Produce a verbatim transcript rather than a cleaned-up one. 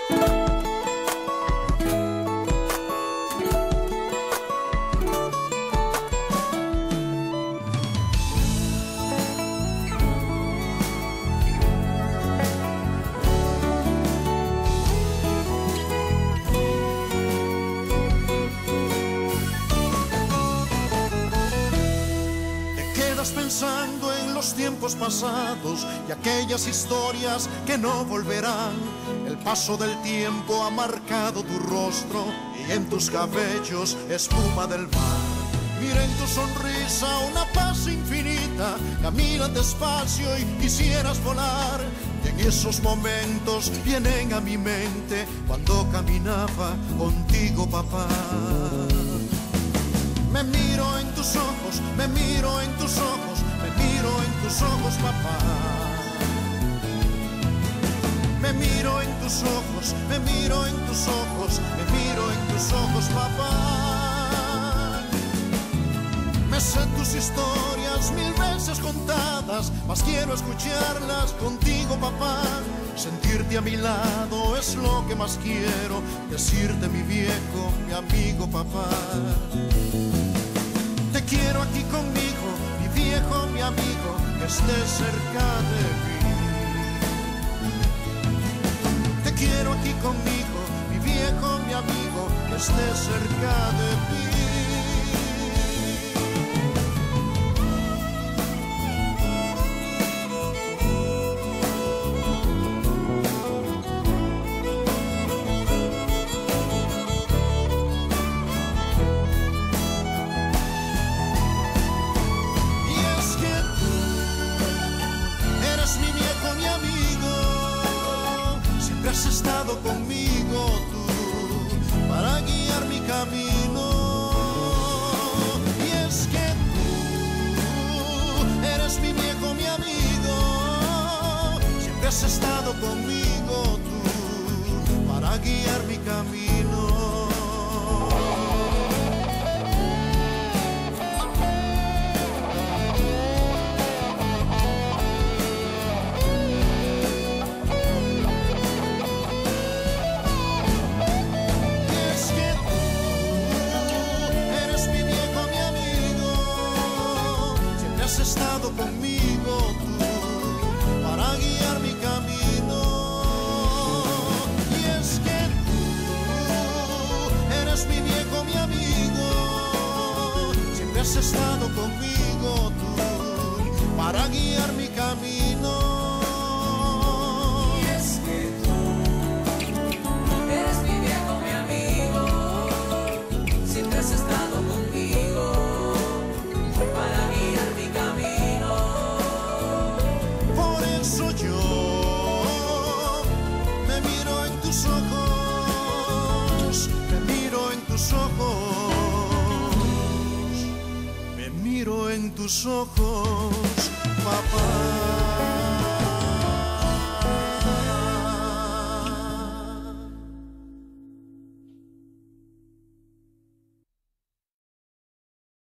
Pensando en los tiempos pasados y aquellas historias que no volverán. El paso del tiempo ha marcado tu rostro y en tus cabellos espuma del mar. Mira en tu sonrisa una paz infinita, caminas despacio y quisieras volar. Y en esos momentos vienen a mi mente cuando caminaba contigo, papá. Me miro en tus ojos, me miro en tus ojos, me miro en tus ojos, papá. Me miro en tus ojos, me miro en tus ojos, me miro en tus ojos, papá. Me sé tus historias mil veces contadas, mas quiero escucharlas contigo, papá. Sentirte a mi lado es lo que más quiero, decirte mi viejo, mi amigo, papá. Te quiero aquí conmigo, mi viejo, mi amigo, que estés cerca de mí. Te quiero aquí conmigo, mi viejo, mi amigo, que estés cerca de mí. Has estado conmigo tú para guiar mi camino. Y es que tú eres mi viejo, mi amigo. Siempre has estado conmigo tú para guiar mi camino. Conmigo tú para guiar mi camino. Y es que tú eres mi viejo, mi amigo. Siempre has estado conmigo tú para guiar mi camino. Y es que tú eres mi viejo, mi amigo. Siempre has estado conmigo para guiar mi camino. Yo me miro en tus ojos, me miro en tus ojos, me miro en tus ojos, papá.